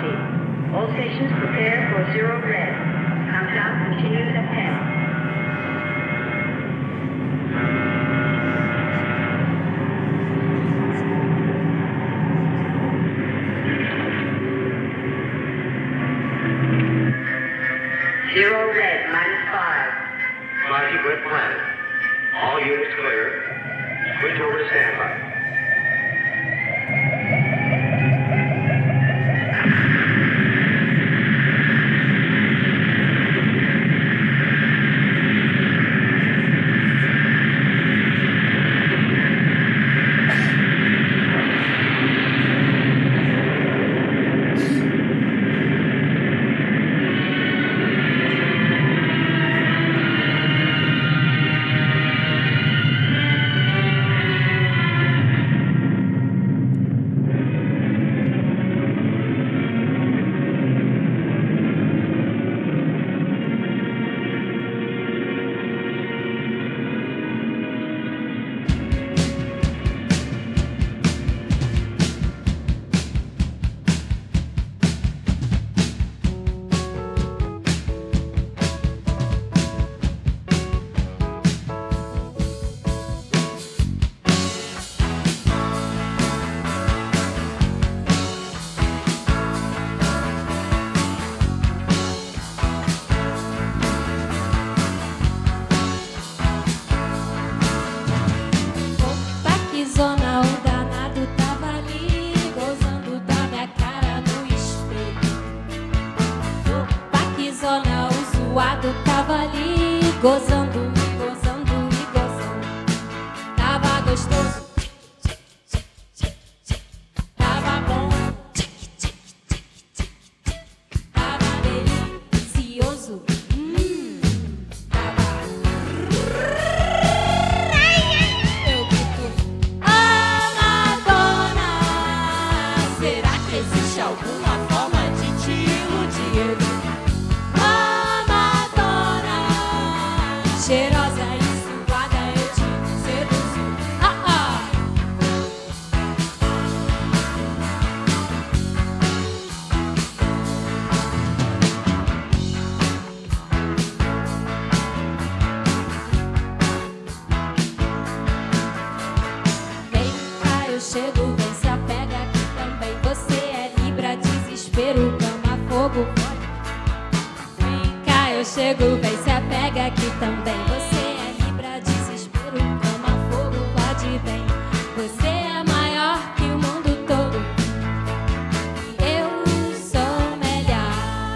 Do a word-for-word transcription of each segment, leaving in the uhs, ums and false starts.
quality. All stations prepare for zero red. Countdown continues at ten. Zero red, minus five. Flash red planet. All units clear. Switch over to standby. Tava ali gozando e gozando e gozando. Tava gostoso, tava bom, tava delicioso. Hum, tava. Eu grito, oh Madonna, será que existe alguma forma de te iludir? Cheirosa e suada, eu te seduzo. Ah, ah. Vem cá, eu chego, vem se apega aqui também. Você é Libra, desespero, cama, fogo. Vem cá, eu chego, vem se apega aqui também. Você é Libra, desespero, cama, fogo, pode bem. Você é maior que o mundo todo e eu sou melhor.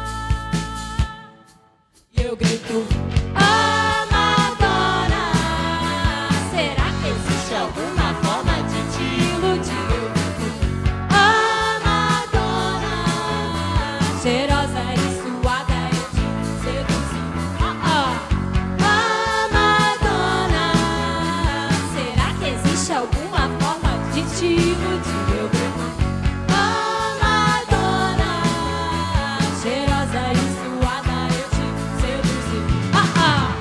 E eu grito, oh Madonna, será que existe alguma forma de te iludir? Eu grito, oh Madonna, cheirosa e suada, eu te seduzo. Oh, oh. Oh Madonna, será que existe alguma forma de te iludir? Eu grito, oh Madonna, cheirosa e suada, eu te seduzi. Oh, oh.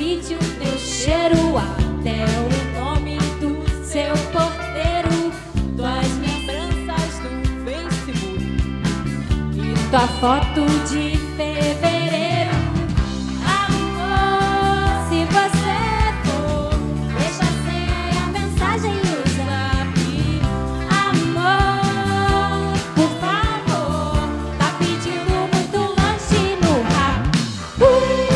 sítio, teu cheiro, até o nome do seu porteiro, tuas lembranças do Facebook e tua foto de fevereiro. Amor, se você for, deixa a senha e a mensagem e o zap. Amor, por favor, tá pedindo muito lanche no rap. Uh!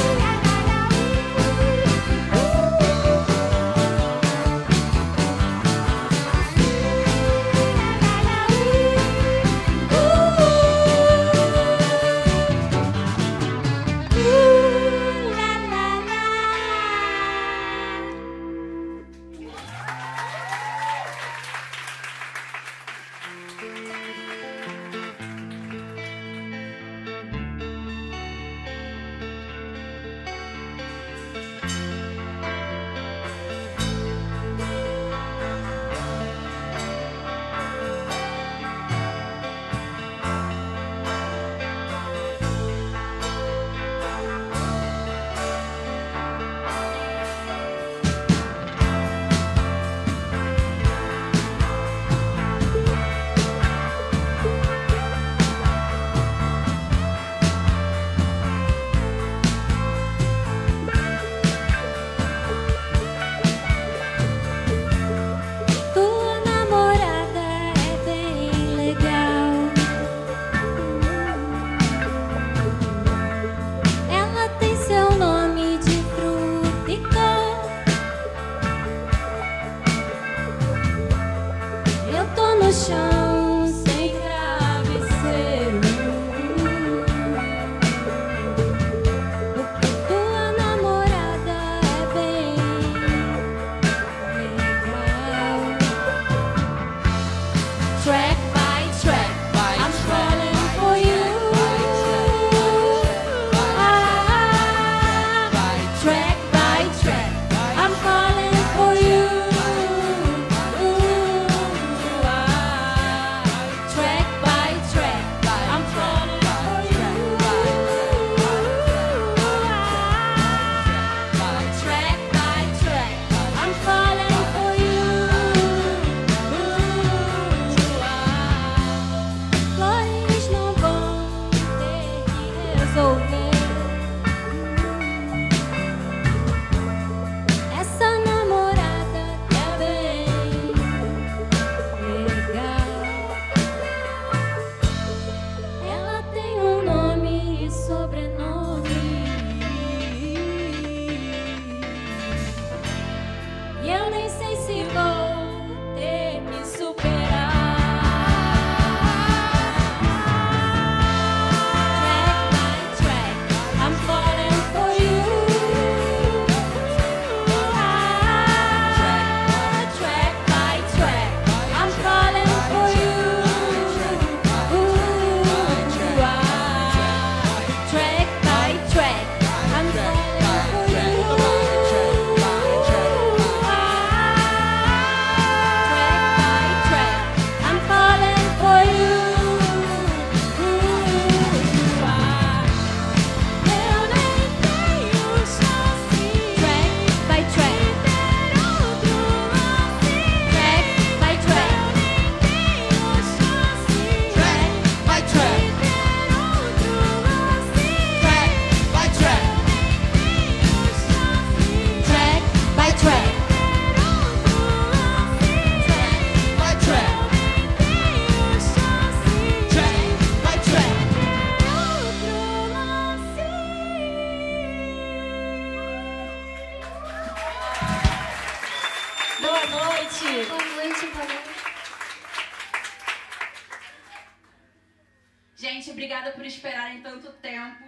Gente, obrigada por esperarem tanto tempo.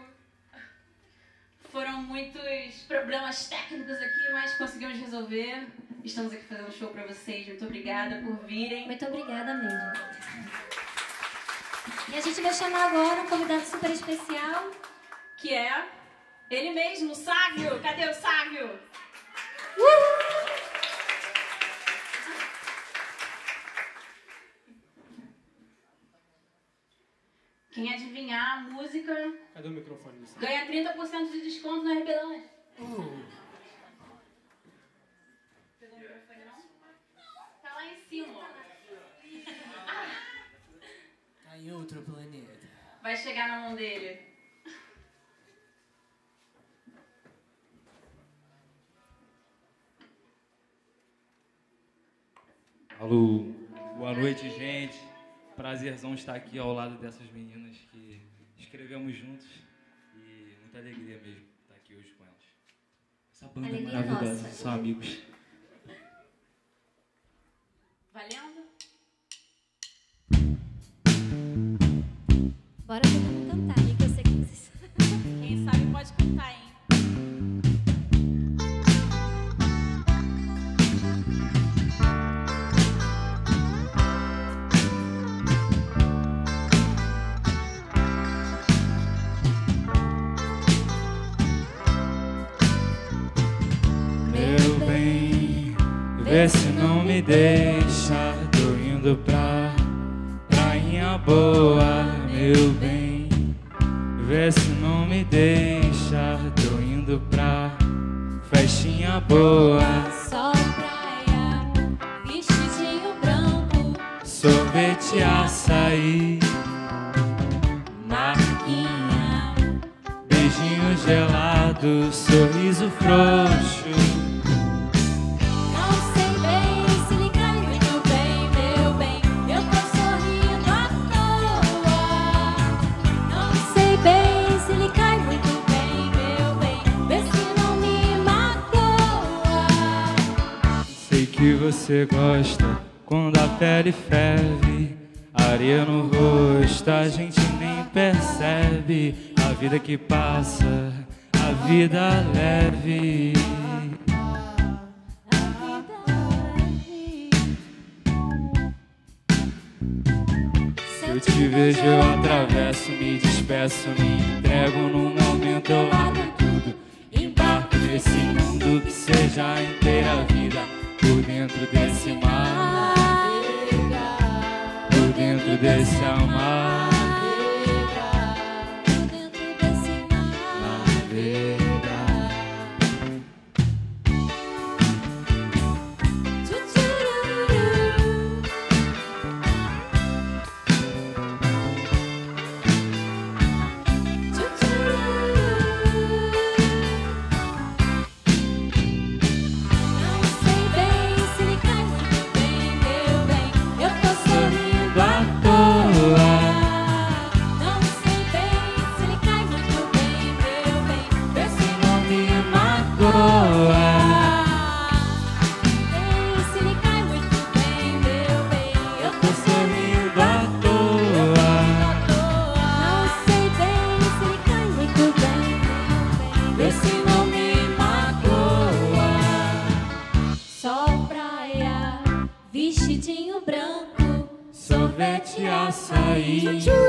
Foram muitos problemas técnicos aqui, mas conseguimos resolver. Estamos aqui fazendo um show pra vocês. Muito obrigada por virem. Muito obrigada mesmo. E a gente vai chamar agora um convidado super especial, que é ele mesmo, o Sávio. Cadê o Sávio? Uh! Quem adivinhar a música... Cadê o microfone? Ganha trinta por cento de desconto na Rebelões. Uh. outro planeta. Vai chegar na mão dele. Alô, boa noite, gente. Prazerzão estar aqui ao lado dessas meninas que escrevemos juntos e muita alegria mesmo estar aqui hoje com elas. Essa banda Alegria maravilhosa, nossa. são amigos. Valendo? Bora todo mundo cantar, amiga. Eu sei que vocês... Quem sabe pode cantar, hein? Meu bem, vê se não me deixa, tô indo pra prainha boa. Meu bem, vê se não me deixa, tô indo pra festinha boa. Sol, praia, vestidinho branco, Sorvete, açaí, marquinha. beijinho gelado, sorriso frouxo. Não sei bem se lhe cai muito bem, meu bem. Eu tô sorrindo à toa. Não sei bem se lhe cai muito bem, meu bem. Vê se não me magoa. Sei que você gosta quando a pele ferve, areia no rosto, a gente nem percebe. A vida que passa, a vida leve. Se eu te vejo eu atravesso, me despeço, me entrego. No momento eu largo tudo, embarco nesse mundo que seja a inteira vida. Por dentro desse mar, por dentro desse amar, Dentro desse mar. navegar. Tchutchururu. Não sei bem se lhe cai muito bem, meu bem. Eu tô sorrindo à toa. Não sei bem se lhe cai muito bem, meu bem. Vê se não me magoa. Bem, se lhe cai muito bem, meu bem. Eu tô sorrindo à toa. Não sei bem se lhe cai muito bem, meu bem. Vê se não me magoa. Sol, praia, vestidinho branco, Sorvete, açaí,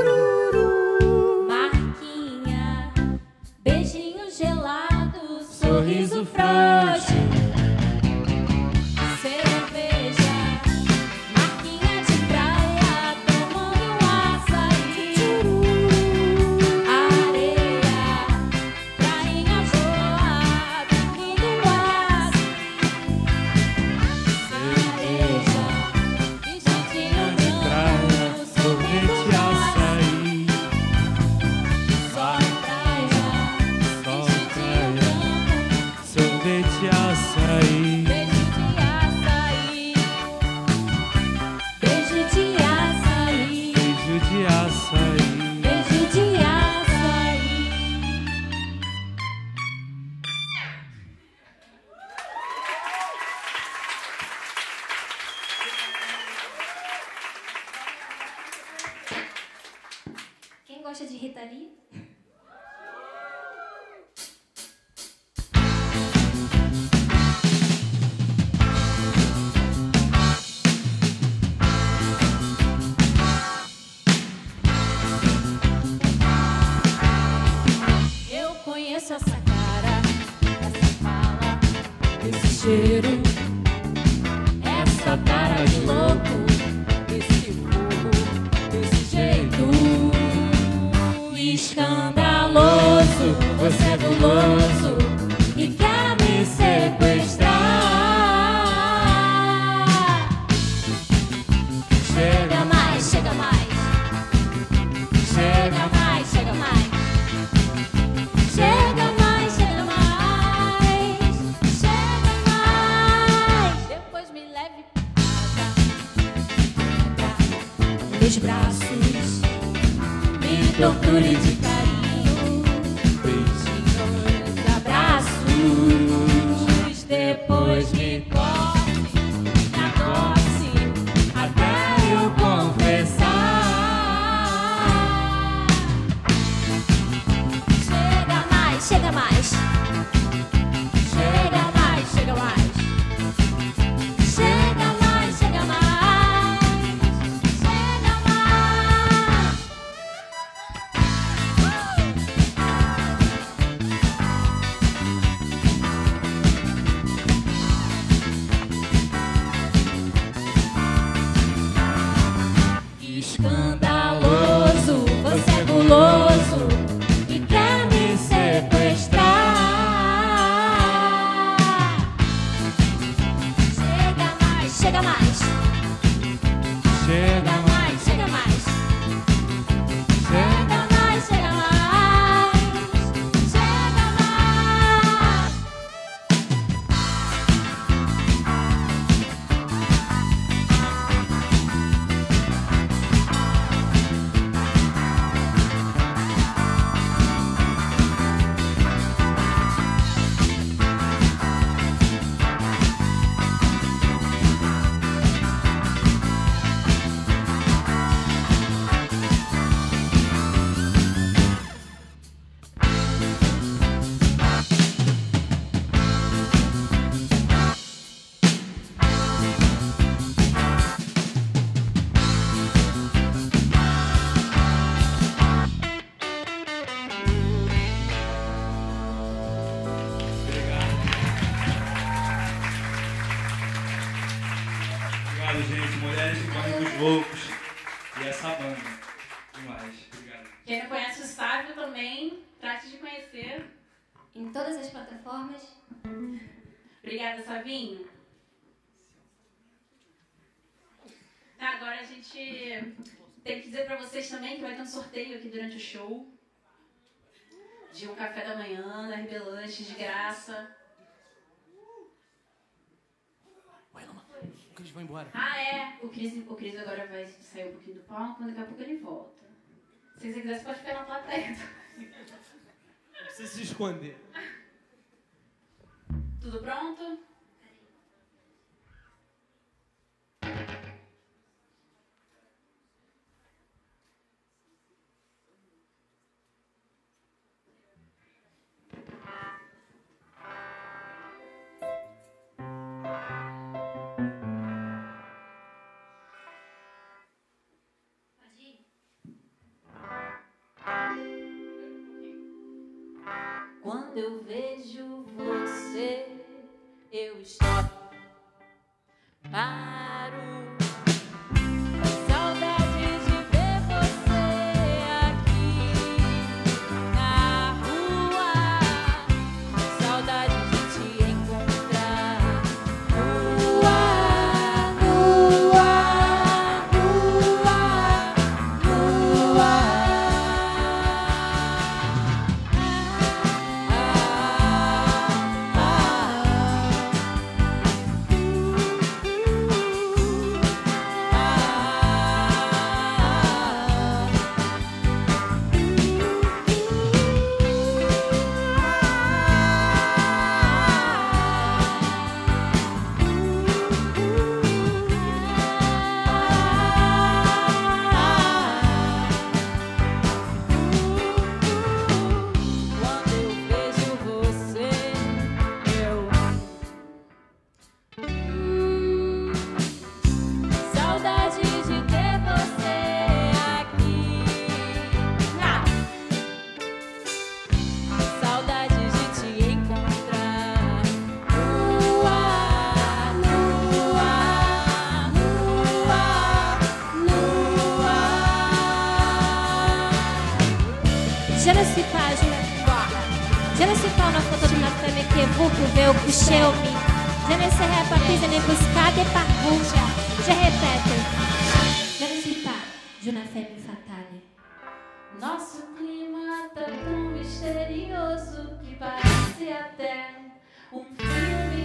marquinha, beijinho gelado, sorriso frouxo. cerveja, marquinha de praia, tomando um açaí, areia, prainha boa, dormindo um açaí, cerveja, vestidinho de praia, branco, sorvete, sorriso açaí, sol, praia, sol, vestidinho praia, branco. sorvete, açaí. Beijo de açaí, beijo de açaí, Beijo de açaí. beijo de açaí. Quem gosta de Rita Lee? Eu conheço essa cara, essa fala, esse cheiro, essa cara de louco, esse fogo, esse jeito escandaloso. Você é guloso e quer me sequestrar. Chega mais, chega mais. meus braços, me torture de carinho, beijinhos, abraços, depois me corte, me adoce, até eu confessar. Chega mais, chega mais. Chega mais, chega mais. Chega mais, chega mais. Chega mais. Escandaloso, você é guloso e quer me sequestrar. Chega mais, chega mais. Chega mais, Chega mais. chega Chega mais, chega mais. Chega mais. Obrigado, gente. Mulheres que correm dos loucos. E essa banda. Demais. Obrigado. Quem não conhece o Sávio também, trate de conhecer. Em todas as plataformas. Obrigada, Savinho. Tá, agora a gente tem que dizer pra vocês também que vai ter um sorteio aqui durante o show. De um café da manhã, da R B Lanche, de graça. O Cris vai embora. Ah, é. O Cris, o Cris agora vai sair um pouquinho do palco, mas daqui a pouco ele volta. Se você quiser, você pode ficar na plateia. Não precisa se esconder. Tudo pronto? Quando eu vejo você, eu estou paro. Saudade de ver você aqui na rua. Saudade de te encontrar nua, nua, nua, nua. Quando eu vejo você, eu hum, saudade de ter você aqui. Ah! Saudade de te encontrar nua, nua, nua, nua. Je ne suis pas, je ne suis pas. Je ne suis pas une photo de ma femme que vous pouvez coucher au lit. Je ne serai pas prise ni buscada par vous. Je répète. Je ne suis pas une femme fatale. Nosso clima tá tão misterioso que parece até um filme.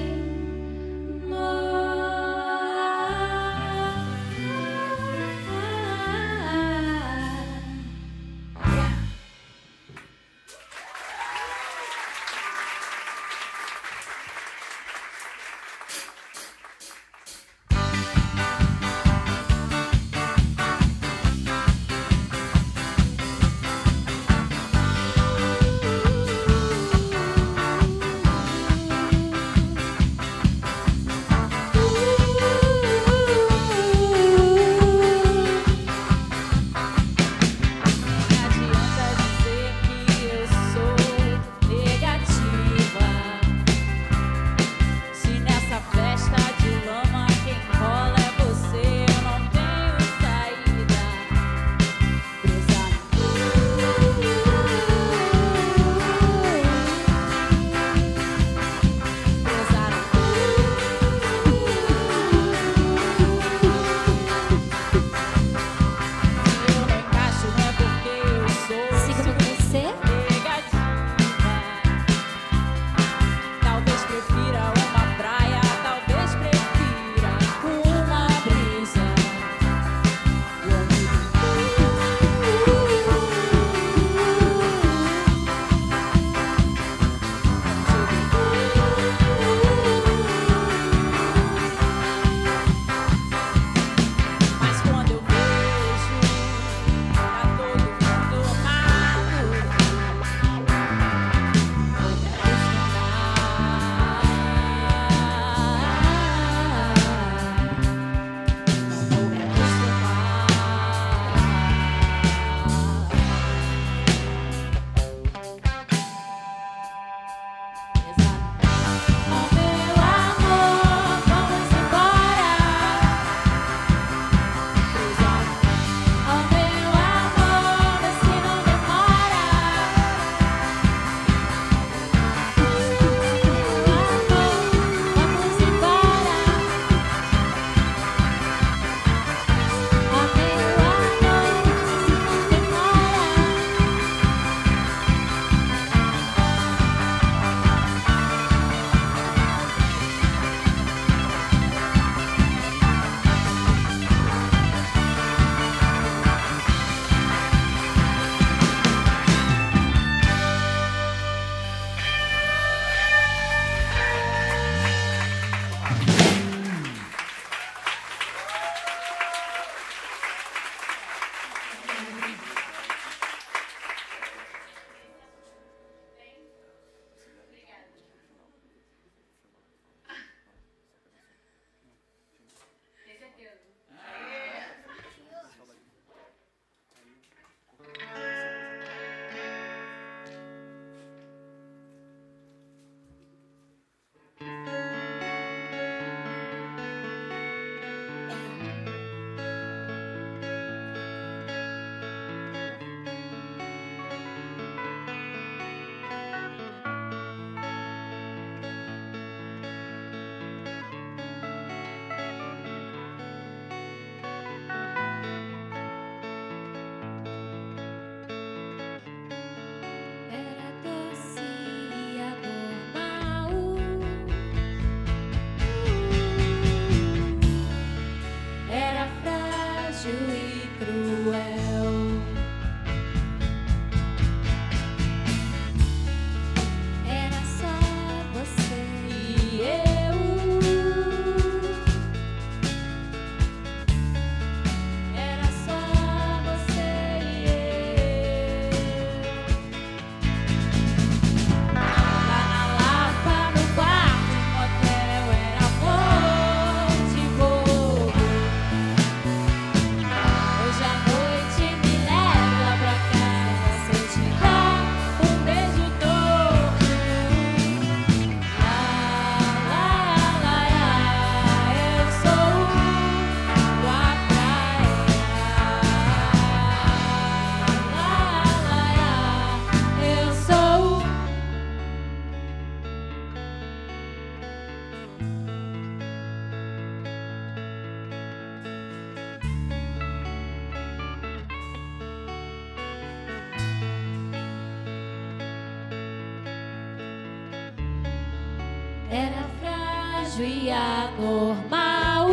Era frágil e anormal.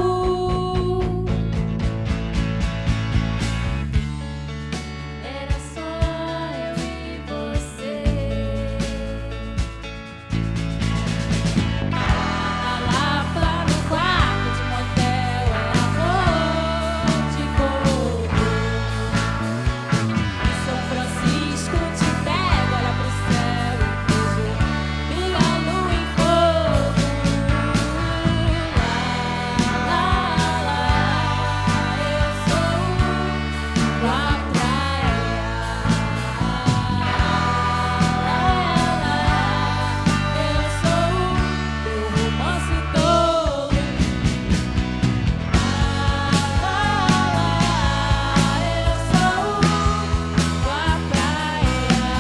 Era só eu e você. A Lapa no quarto de motel era amor de fogo. Em São Francisco te pego, olha pro céu e vejo minha lua em fogo. Lá, lá, lá, eu sou a praia. Lá, lá, eu sou teu romance todo. Lá, lá, eu sou a praia.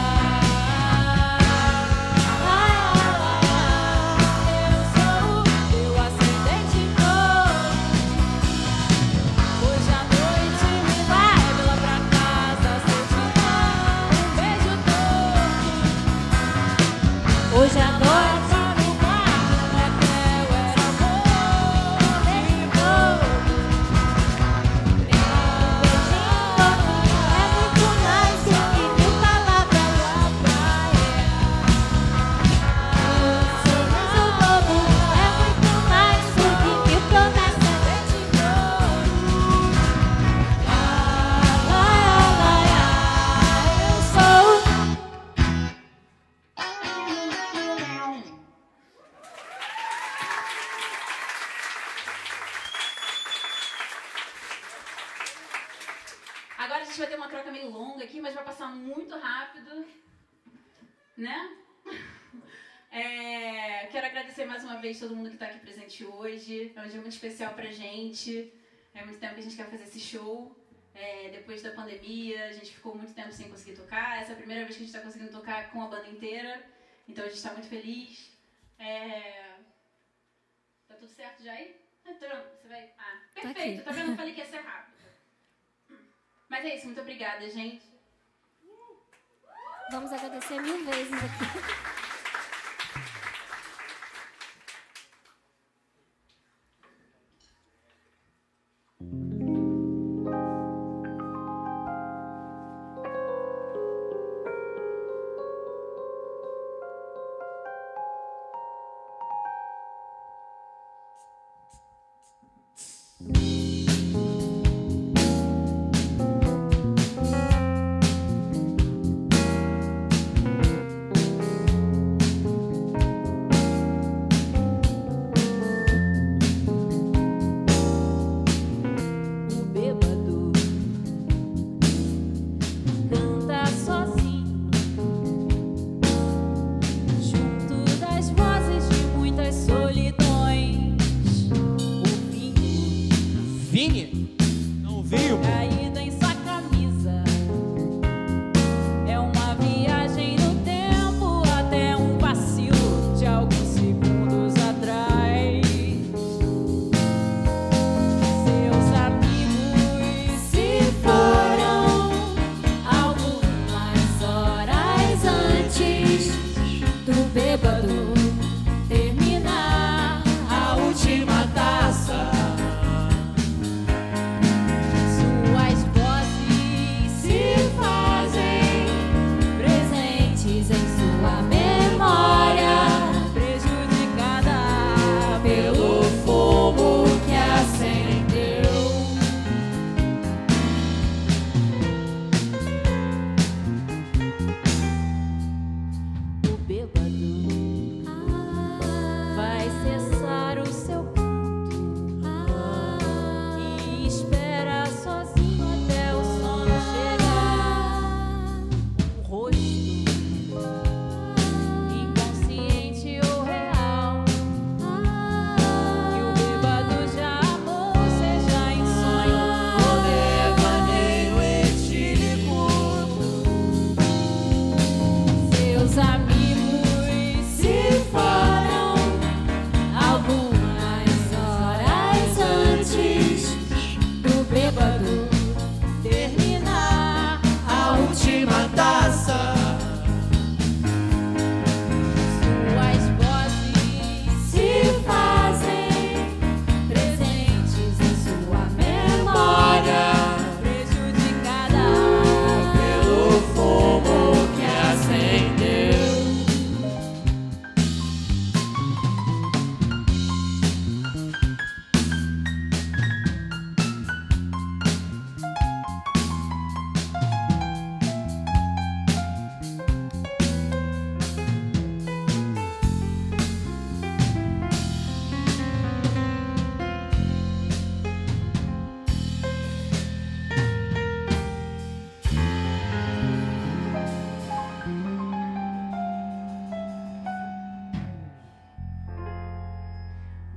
Lá, eu sou teu acidente todo. Hoje à noite me leve lá pra casa, se eu te dar um beijo todo. Hoje à noite no quarto do motel era amor de fogo. Meu beijinho é muito mais do que mil palavras da praia. Seu sorriso bobo é muito mais do que mil promessas de ouro. Lá, lá, lá, eu sou. Agora a gente vai ter uma troca meio longa aqui, mas vai passar muito rápido, né? É, quero agradecer mais uma vez todo mundo que está aqui presente hoje. É um dia muito especial pra gente. É muito tempo que a gente quer fazer esse show. É, depois da pandemia, a gente ficou muito tempo sem conseguir tocar. Essa é a primeira vez que a gente está conseguindo tocar com a banda inteira. Então a gente está muito feliz. É... Tá tudo certo já aí? Ah, tá, você vai... Ah, perfeito. aqui. Tá vendo? Eu falei que ia ser rápido. Mas é isso. Muito obrigada, gente. Vamos agradecer mil vezes aqui. O bêbado canta sozinho, junto das vozes de muitas solidões. O vinho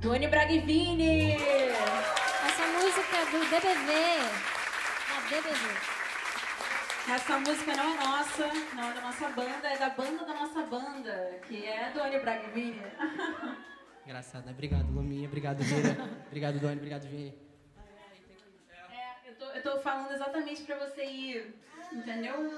Doni Braga e Vini. Essa música é do D B V. Da D B V. Essa música não é nossa, não é da nossa banda, é da banda da nossa banda, que é Doni Braga e Vini. Engraçado, né? Obrigado, Luminha. Obrigado, Vini. Obrigado, Doni. Obrigado, Vini. É, eu tô, eu tô falando exatamente pra você ir, entendeu?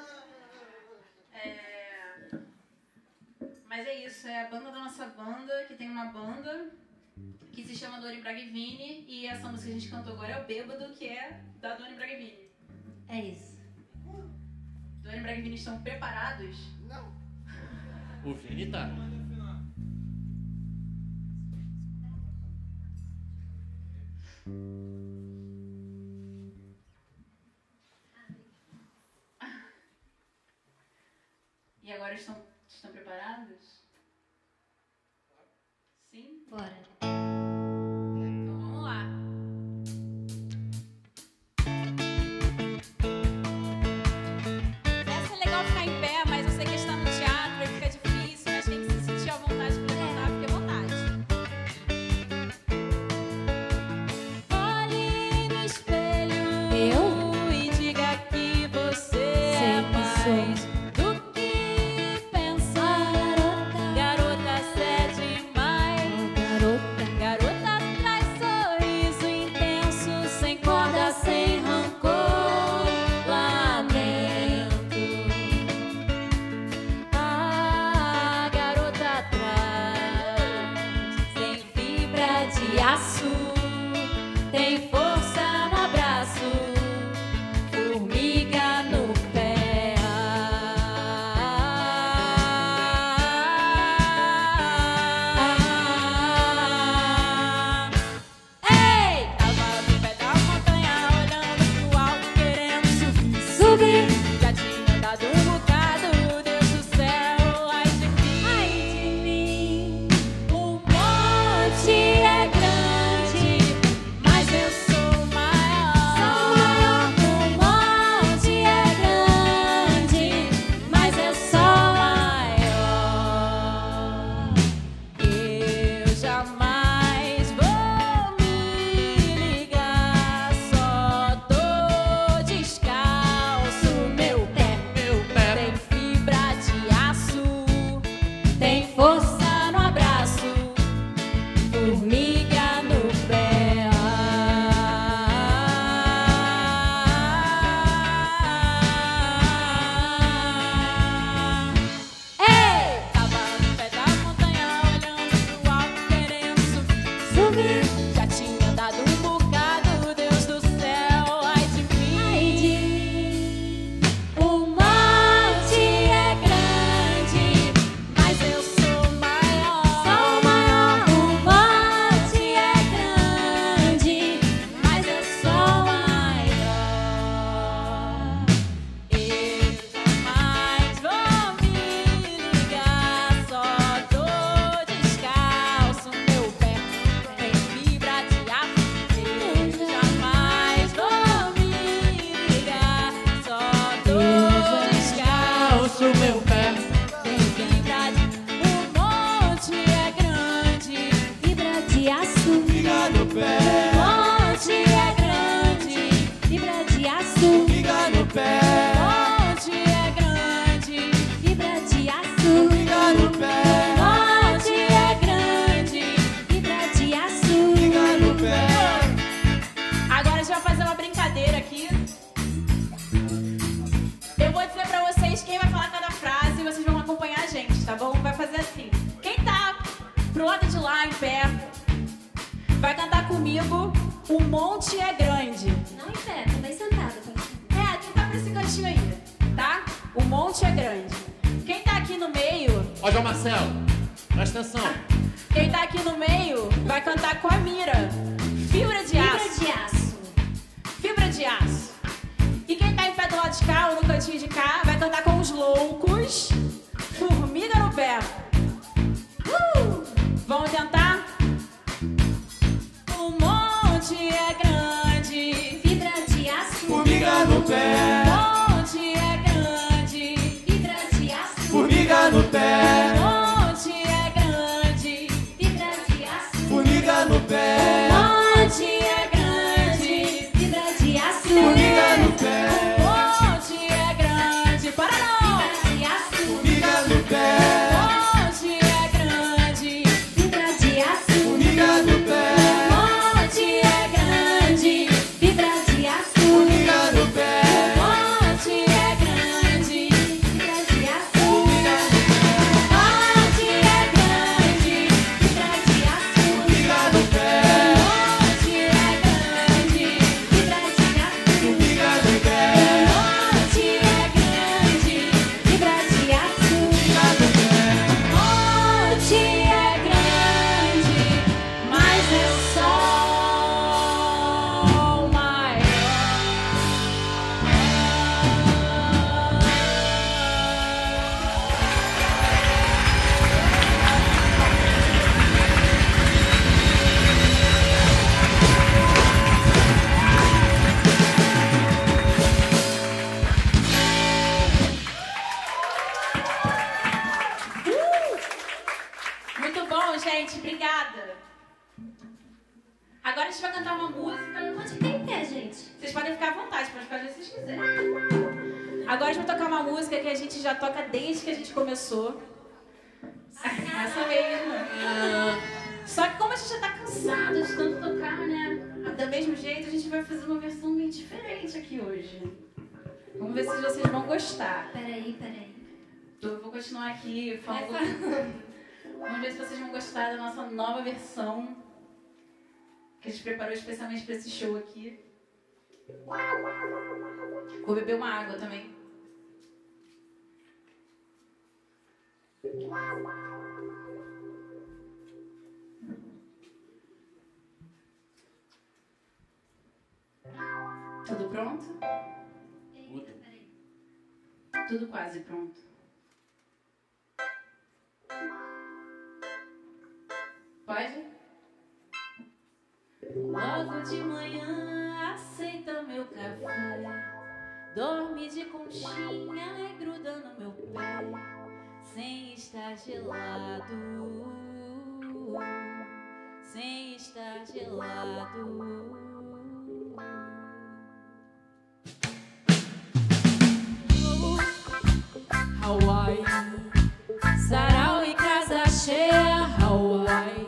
É... Mas é isso, é a banda da nossa banda, que tem uma banda que se chama Doni Braga e Vini, e essa música que a gente cantou agora é o Bêbado, que é da Doni Braga e Vini. É isso. Doni Braga e Vini estão preparados? Não. O Vini tá. E agora estão, estão preparados? Sim? Bora. Então vamos lá. Essa é legal ficar em pé, mas eu sei que está no teatro e fica difícil, mas quem se sentir à vontade para levantar, fique à vontade. Olhe no espelho Eu? e diga que você Sei é que mais sou. do que pensar. Garota, cê é demais. Garota. Garota traz sorriso intenso, sem corda, sem rancor, lamento. A garota traz, sem fibra de aço, tem força no abraço, formiga no pé. Ei! Tava no pé da montanha, olhando pro alto, querendo subir. Subir. Já tinha dado um bocado, Deus do céu, ai de mim. Ai de mim. O monte é grande, mas eu sou maior. Sou maior. O monte é grande, mas eu sou maior. Eu jamais vou me ligar, só tô descalço. Meu pé, Meu pé. tem fibra de aço, tem força no abraço, formiga no pé. Ei! Tava no pé da montanha, olhando pro alto, querendo subir. Subir. Já tinha dado um bocado, Deus do céu, ai de mim. Ai de mim. O monte é grande, mas eu sou maior. Sou maior. O monte é grande, mas eu sou maior. Eu jamais vou me ligar, só tô descalço, meu pé tem fibra de aço. Eu jamais vou me ligar, só tô descalço, meu pé. tem fibra de... O monte é grande, Fibra de aço. Fica no pé. o monte é grande, Fibra de aço. Fica no pé. o monte é grande, Fibra de aço. Fica no pé. o monte é grande. Fibra de aço. Fica no pé. Agora a gente vai fazer uma brincadeira aqui. Eu vou dizer pra vocês quem vai falar cada frase e vocês vão acompanhar a gente, tá bom? Vai fazer assim. Quem tá pro lado de lá, em pé, vai cantar comigo O Monte é Grande. Não em pé, também sentada. É, quem tá pra esse cantinho aí, tá? O Monte é Grande. Quem tá aqui no meio, Ó, João Marcelo, presta atenção. quem tá aqui no meio vai cantar com a Mira. Fibra de aço. Fibra de aço. Fibra de aço. E quem tá em pé do lado de cá ou no cantinho de cá vai cantar com os loucos. Formiga no pé. Uh! Vamos tentar? O monte é grande. Fibra de aço. Formiga no pé. O monte é grande. Fibra de aço. Formiga no pé. O monte é grande. Fibra de aço. Formiga no Muito bom, gente. Obrigada. Agora a gente vai cantar uma música. Pode ficar em pé, gente. Vocês podem ficar à vontade, pode ficar onde vocês quiserem. Agora a gente vai tocar uma música que a gente já toca desde que a gente começou. Essa mesmo. Só que como a gente já tá cansado de tanto tocar, né? Do mesmo jeito, a gente vai fazer uma versão bem diferente aqui hoje. Vamos ver se vocês vão gostar. Peraí, peraí. Eu vou continuar aqui falando. Vamos ver se vocês vão gostar da nossa nova versão que a gente preparou especialmente para esse show aqui. Vou beber uma água também. Tudo pronto? Eita, peraí. Tudo quase pronto. Pode? Logo de manhã aceita meu café, dorme de conchinha e gruda no meu pé, sem estar gelado, sem estar gelado. Hawaii, sarau e casa cheia, Hawaii.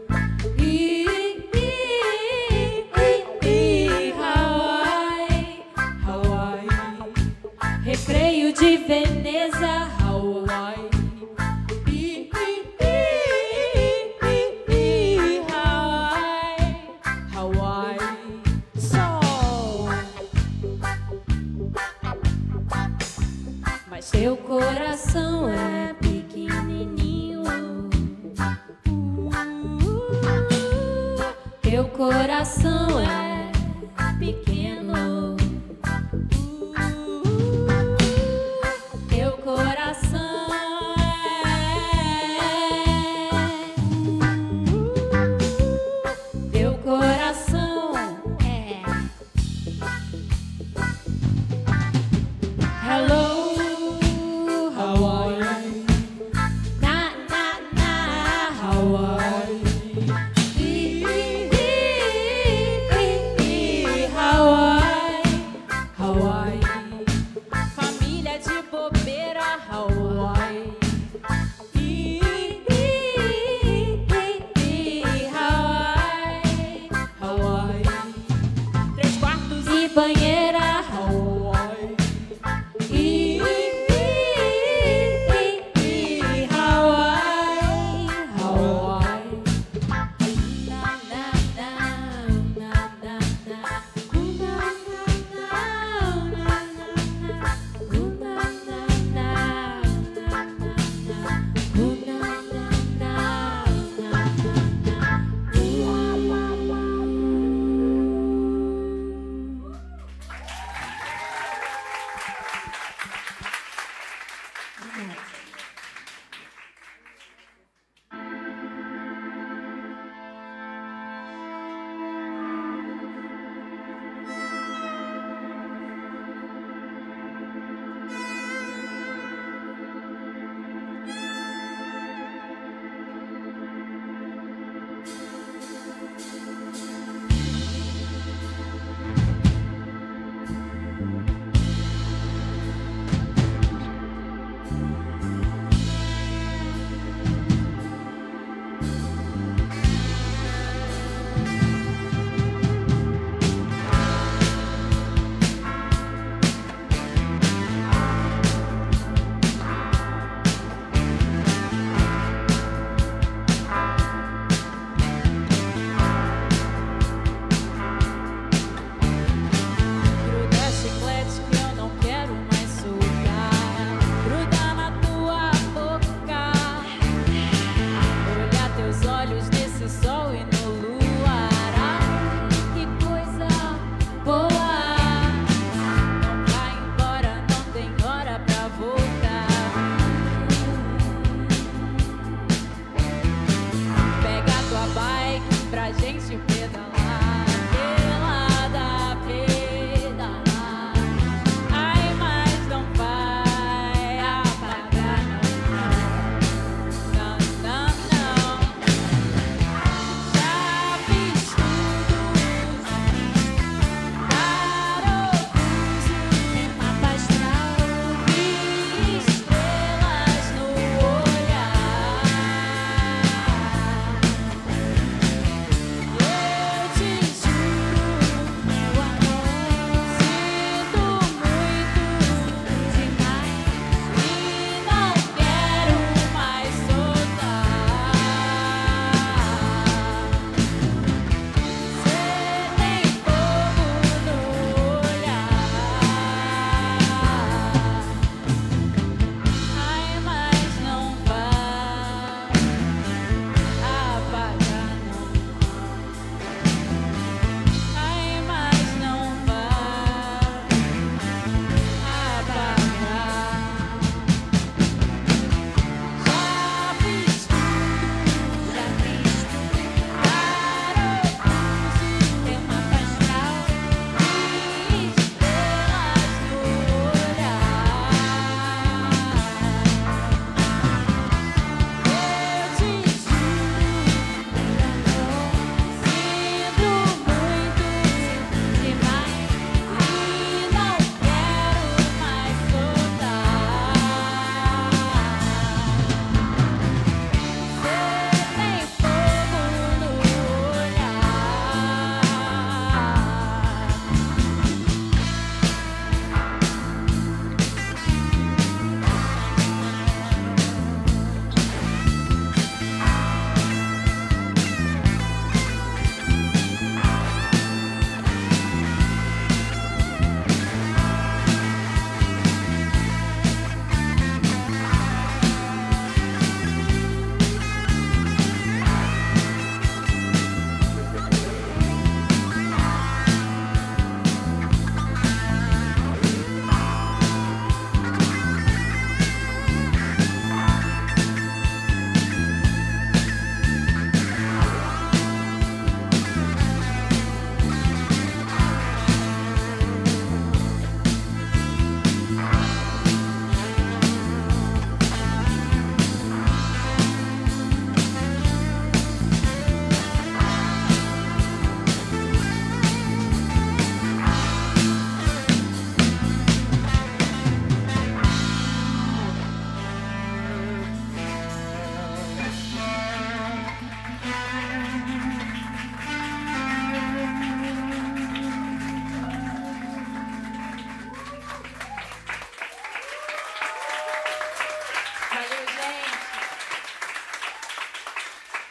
Recreio de Veneza, Hawaii. Hawaii, Hawaii, sol. Mas teu coração é pequenininho. Teu coração é pequeno. Teu coração é. Teu coração é. Hello, Hawaii. Na, na, na, Hawaii.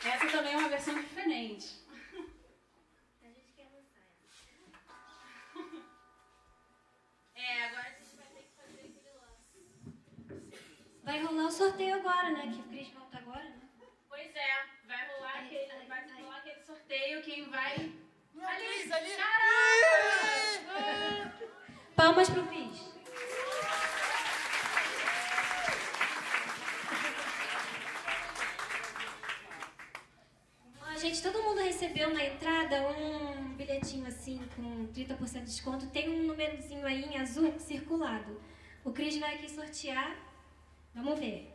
Essa também é uma versão diferente. A gente quer lançar ela. É, agora a gente vai ter que fazer aquele lance. Vai rolar o sorteio agora, né? Que o Cris volta agora, né? Pois é, vai rolar Ai, aquele, ai, vai ai. rolar aquele sorteio, quem vai... Ali, ali. Palmas pro Cris. Ó, gente, todo mundo recebeu na entrada um bilhetinho assim com trinta por cento de desconto. Tem um númerozinho aí em azul circulado. O Cris vai aqui sortear. Vamos ver.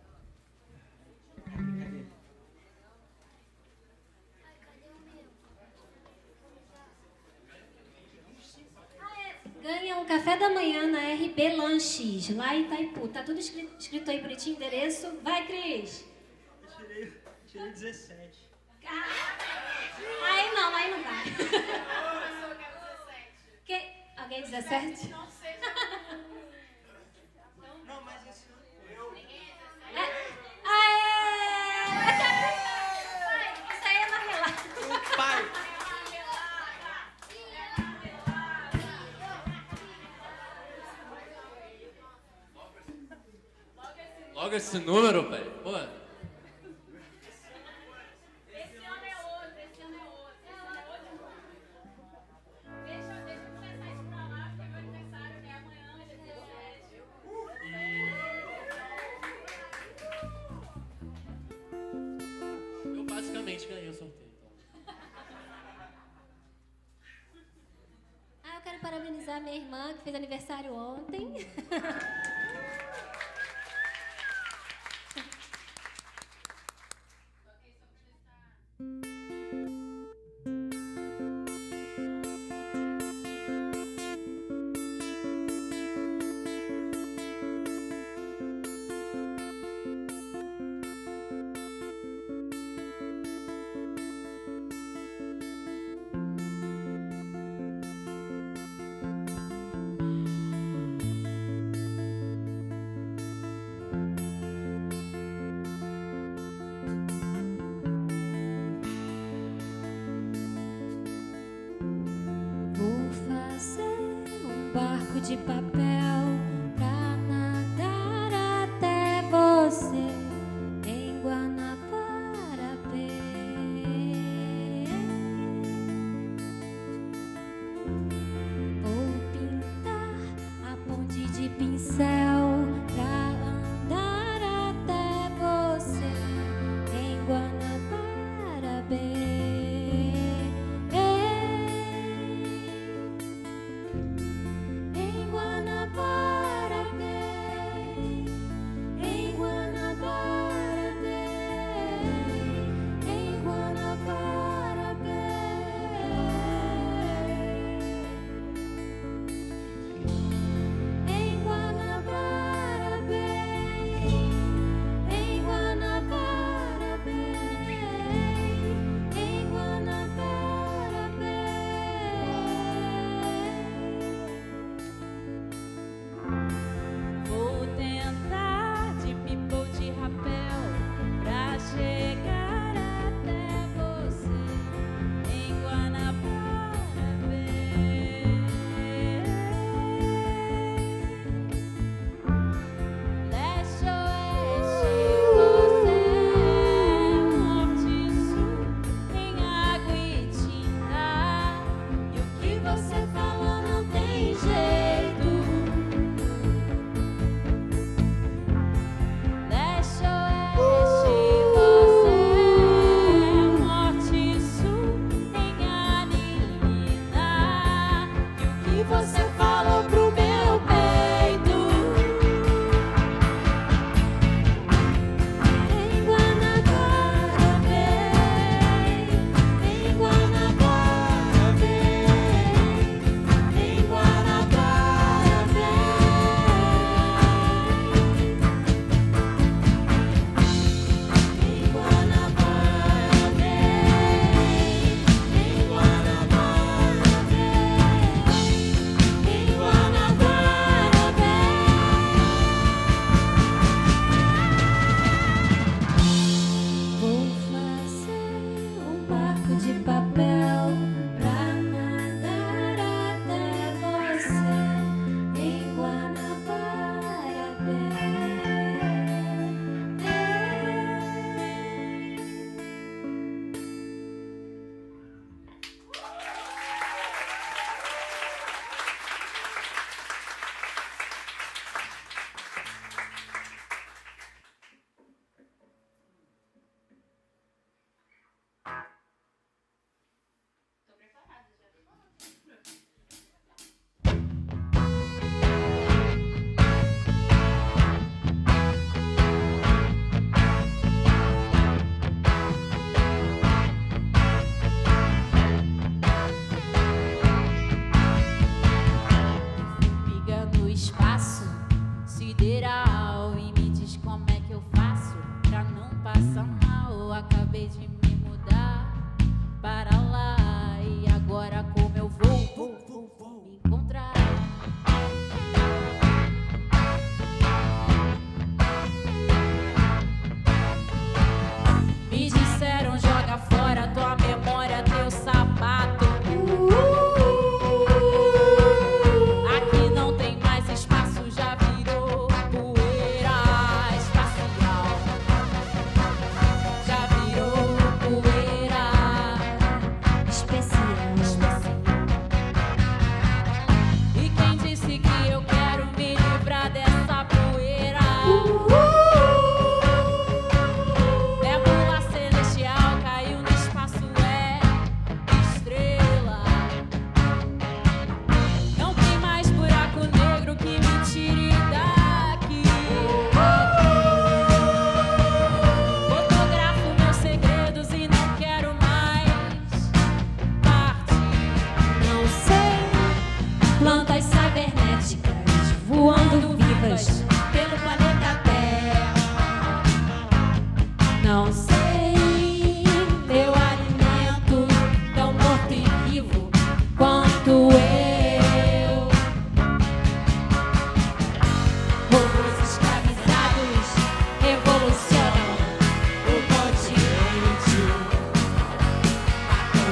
Ganha um café da manhã na R B Lanches, lá em Itaipu. Tá tudo escrito, escrito aí por ti, endereço. Vai, Cris. Eu tirei, tirei dezessete. Ah, aí não, aí não vai. Eu quero dezessete. Que... Alguém dezessete? Não sei. Não, mas isso eu. É. Aê! Isso aí é marmelada. Pai. Logo esse número, pai. Pô. Esse ano é outro, esse ano é outro, esse ano é outro. Deixa, deixa eu começar isso pra lá, porque meu aniversário é amanhã, dia dezessete. Eu basicamente ganhei o sorteio. Então. Ah, eu quero parabenizar minha irmã, que fez aniversário ontem. De papel pra nadar até você em Guanabara-Pé. Vou pintar a ponte de pincel pra andar até você em Guanabara-Pé. Em Guanabara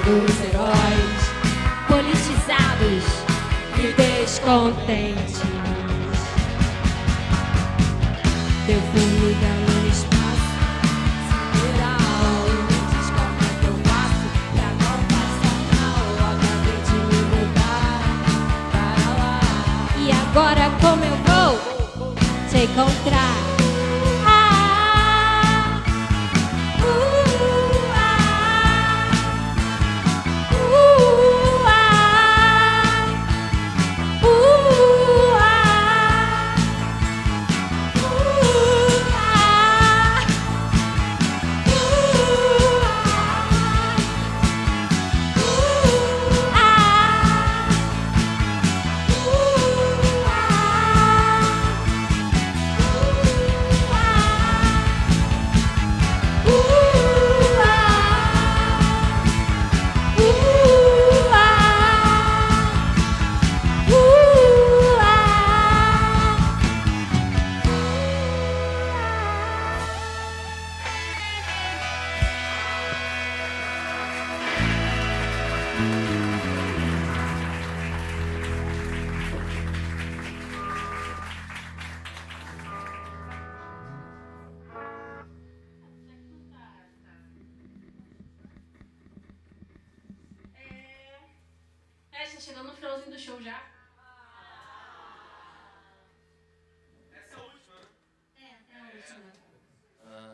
dos heróis, politizados e descontentes. Deu formiga no espaço sideral. Me diz como é que eu faço pra não passar mal. Acabei de me mudar para lá. E agora como eu vou te encontrar? Chegando no finalzinho do show já. Essa é a última, né? É, é a última. Ah.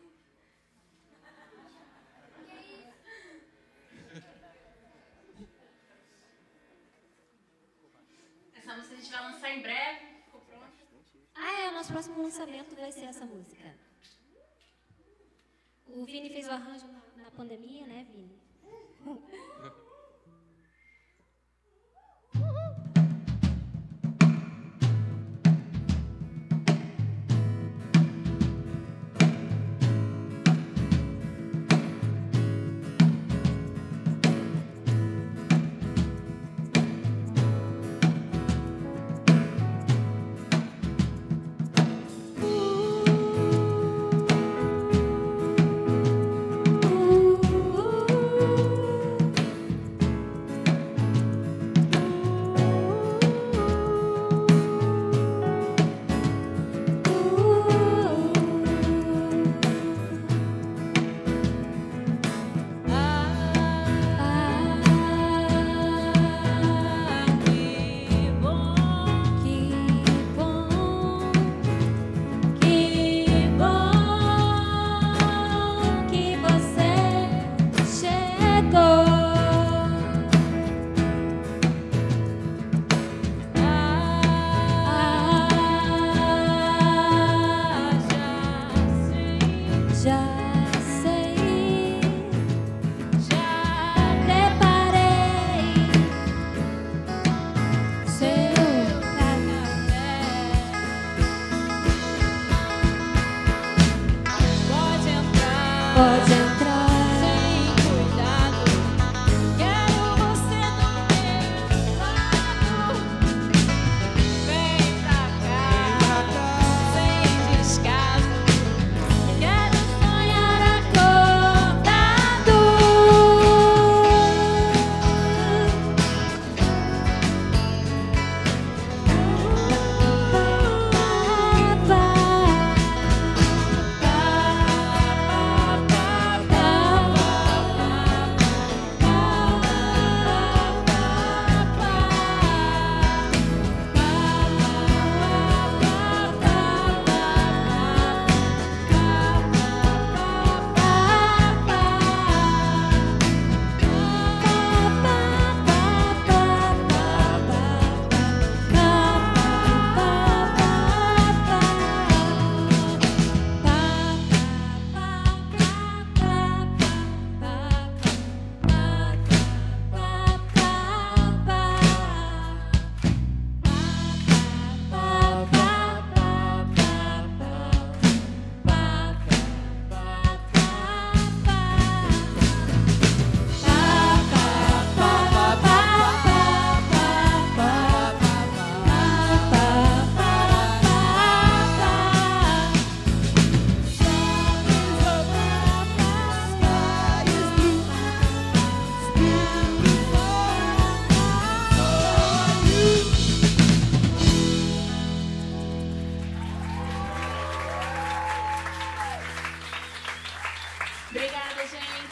Essa música a gente vai lançar em breve. Ficou pronto? Ah, é, o nosso próximo lançamento vai ser essa música. O Vini fez o arranjo na, na pandemia, né, Vini?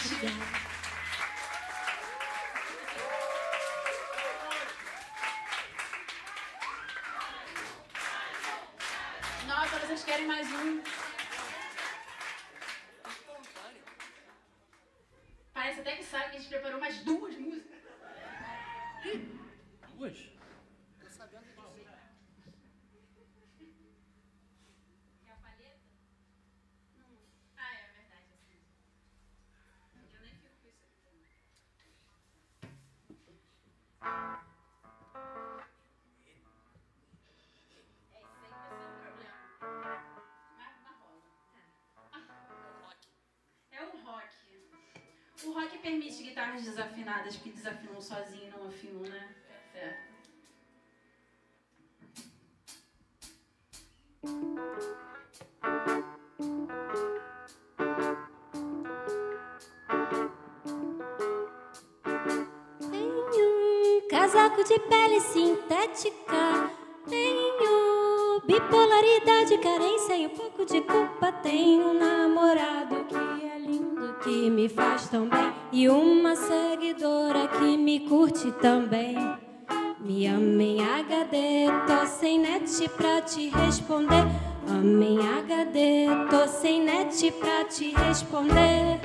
noite. Nossa, vocês querem mais um? Parece até que sabe que a gente preparou mais duas músicas. Duas? E a palheta? Não. Ah, é verdade. Assim. Eu nem fico com isso aqui também. É, isso aí vai ser um problema. Mas, mas rola. É um rock. O rock permite guitarras desafinadas, que desafinam sozinho e não afinam, né? É certo. Tenho um casaco de pele sintética. Tenho bipolaridade, carência e um pouco de culpa. Tenho um namorado que é lindo, que me faz tão bem. E uma seguidora que me curte também. Me ama em H D, tô sem net pra te responder. Ama em H D, tô sem net pra te responder.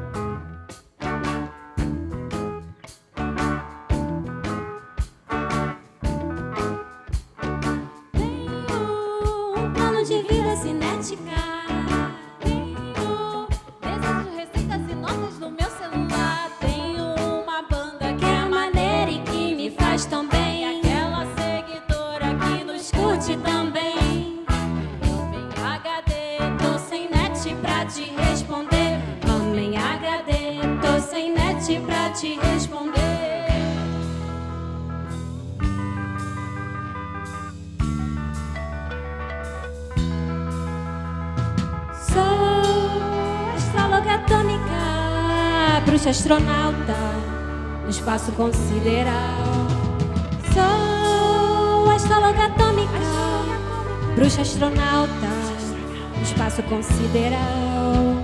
Tenho um plano de vida cinética. Tenho desenhos, receitas e notas no meu celular. Tenho uma banda que é maneira e que me faz tão bem. Aquela seguidora que nos curte também. Ama em H D, tô sem net pra te responder. Ama em H D, tô sem net pra te responder. Sou astróloga atômica, bruxa astronauta no espaço consideral. Sou astróloga atômica, bruxa astronauta no espaço consideral.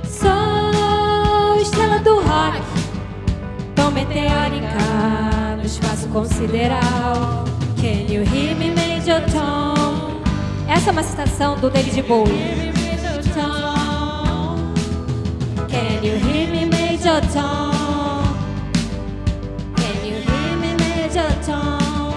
Sou estrela do rock, tão meteórica no espaço consideral. Can you hear me, Major Tom? Essa é uma citação do David Bowie. Can you hear me, Major Tom? Can you hear me, Major Tom?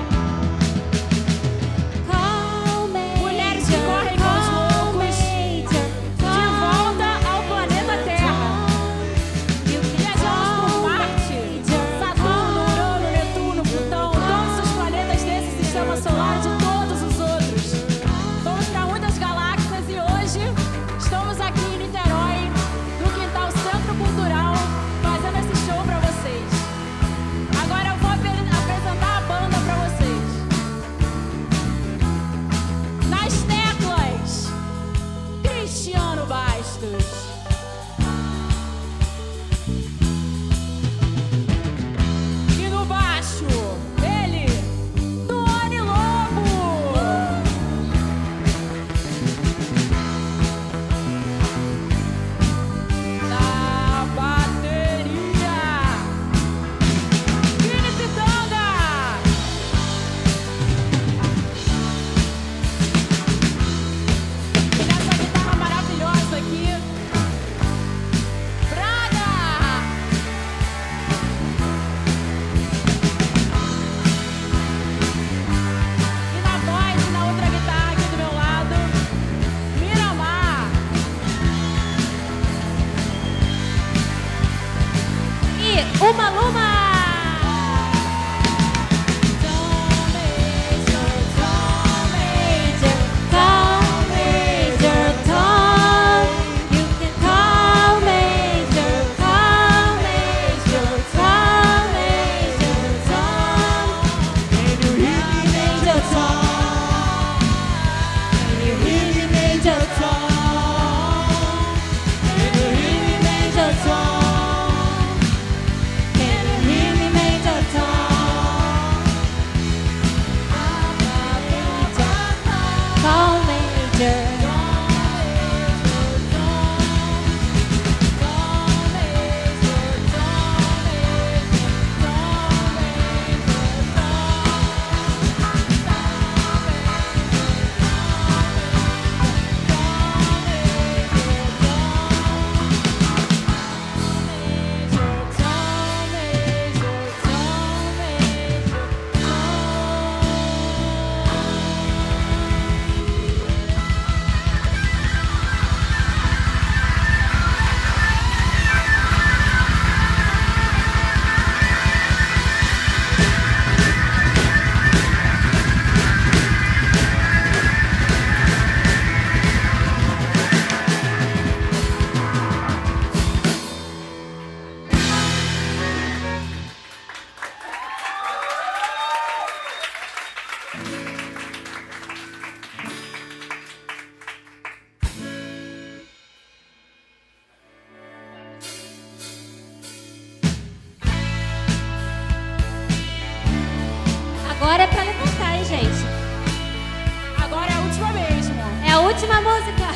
Call Major, Mulheres que correm com os call loucos, Major de Tom. volta ao planeta Terra. You can Viajamos call por Marte, Major Saturno, Tom. Urano, Netuno, Plutão, todos os planetas desse sistema solar e de todos os outros. Vamos para muitas galáxias e hoje estamos aqui em Niterói, no Quintal Centro Cultural, fazendo esse show para vocês. Agora eu vou apre- apresentar a banda para vocês. Nas teclas, Cristiano Bastos. E no baixo, ele, Tony Lobo. Na bateria, Vini Pitanga. E nessa guitarra maravilhosa aqui, Braga. E na voz e na outra guitarra aqui do meu lado, Miramar. E uma Luma! Tom Major, Tom Major, call Major Tom. You can call Major, call Major, call Major Tom. Can you hear me, Major Tom? Can you hear me, Major Tom? Can you hear me, Major Tom? Can you Última música.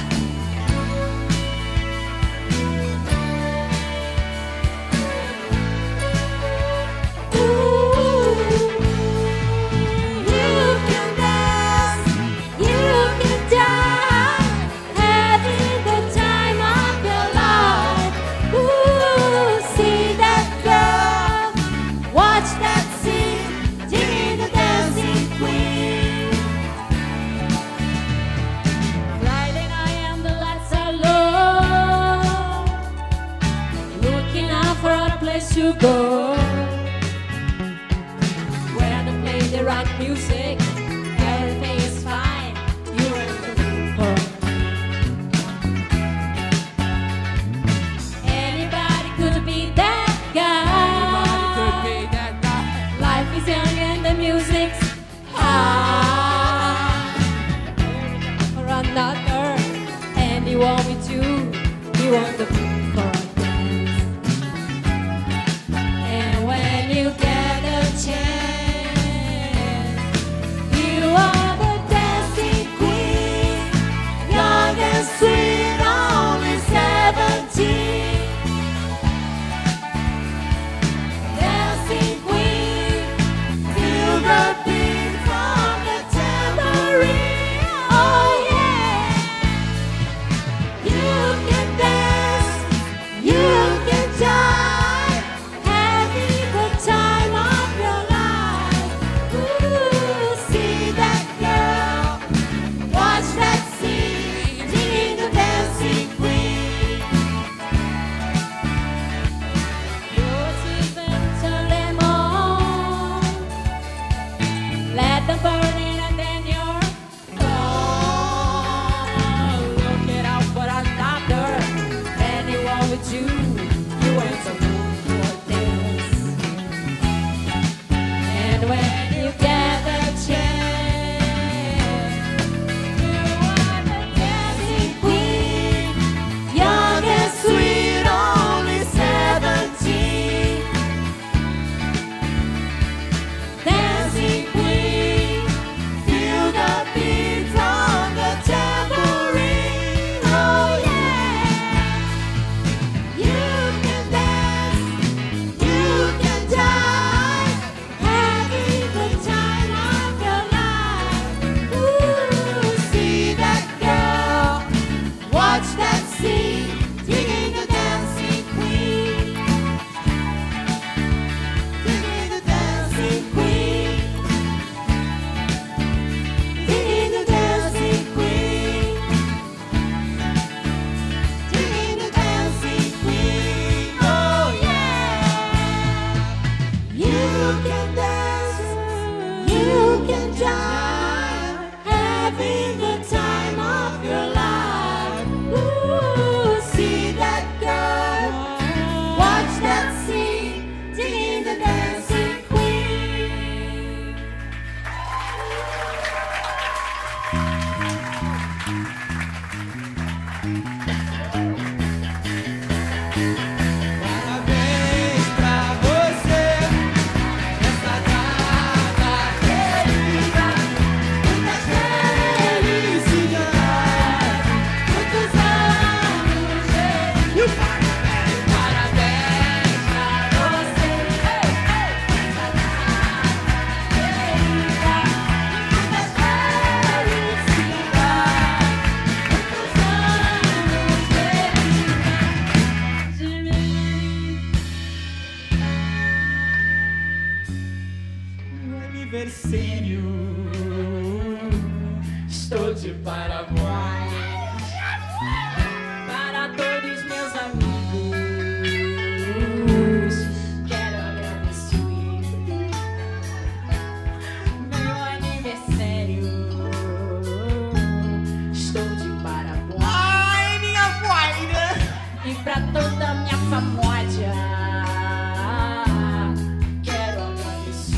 To go where they play the right music, everything is fine. You are the anybody could be that guy. Anybody could be that guy. Life is young and the music's high. For another, and you want me to, you want the for you get a chance. You are the dancing queen, young and sweet, only seventeen. Dancing queen, feel the beat from the tambourine. Oh yeah, you can dance, you can jump. Estou de parabéns para todos meus amigos. Quero agradecer meu aniversário. Estou de parabéns. Ai, minha voida! E pra toda minha família. Quero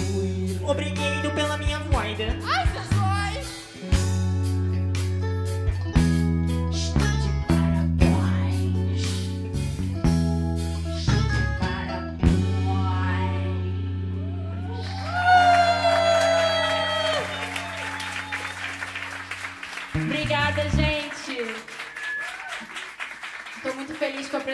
agradecer. Obrigado pela minha voida. Ai, sensuais!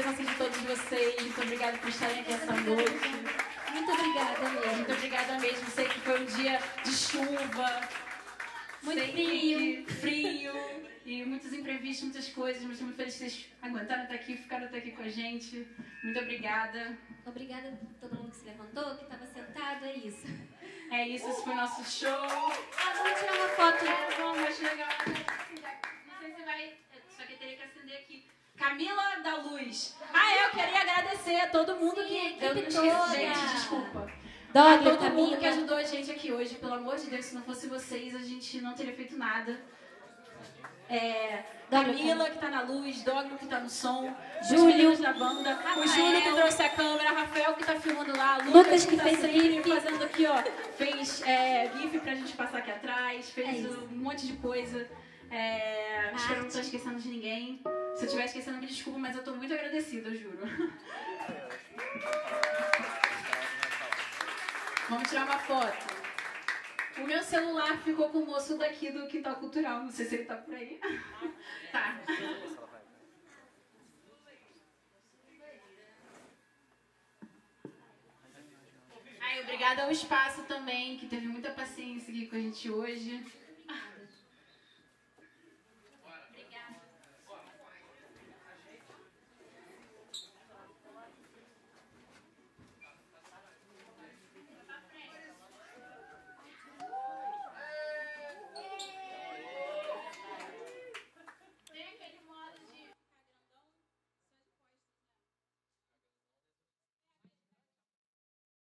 presença de todos vocês. Muito obrigada por estarem aqui essa noite. Muito obrigada mesmo. Muito obrigada mesmo. Sei que foi um dia de chuva. Muito sei frio. Que frio. E muitos imprevistos, muitas coisas. Mas estou muito feliz que vocês aguentaram estar aqui, ficaram até aqui com a gente. Muito obrigada. Obrigada a todo mundo que se levantou, que estava sentado. É isso. É isso, esse foi o nosso show. Ah, vamos tirar uma foto. É, vamos, acho legal. Não sei se vai... Só que eu teria que acender aqui. Camila da Luz. Ah, é, eu queria agradecer a todo mundo Sim, que... a equipe Eu não esqueci, toda. gente, desculpa. Douglas, A todo Camila. mundo que ajudou a gente aqui hoje. Pelo amor de Deus, se não fosse vocês, a gente não teria feito nada. É, Douglas, Camila, que tá na luz, Douglas, que tá no som, Júlio. os meninos da banda, Rafael. o Júlio, que trouxe a câmera, Rafael, que tá filmando lá, Lucas, Lucas, que, que tá fez o sempre GIF. fazendo aqui, ó, fez é, GIF pra gente passar aqui atrás, fez É isso. um monte de coisa. É, espero que não Arte. tô esquecendo de ninguém. Se eu estiver esquecendo, me desculpa, mas eu tô muito agradecida, eu juro. Vamos tirar uma foto. O meu celular ficou com o moço daqui do Quintal Cultural. Não sei se ele tá por aí. Tá. Ai, obrigada ao Espaço também, que teve muita paciência aqui com a gente hoje.